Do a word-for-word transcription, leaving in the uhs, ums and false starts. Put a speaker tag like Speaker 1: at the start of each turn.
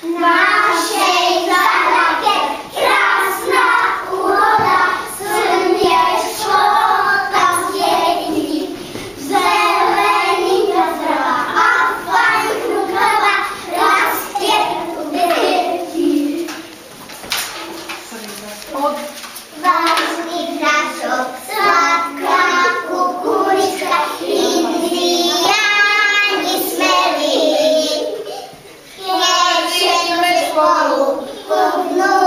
Speaker 1: Naszej zagładzie krasna uroda, słoneczko tam zbiegli. W zeleni trawa, a w pani krukowa laskie byki. Ważnych naszych słodka kukuryczka, Indijanie smeli. Polu, po dnu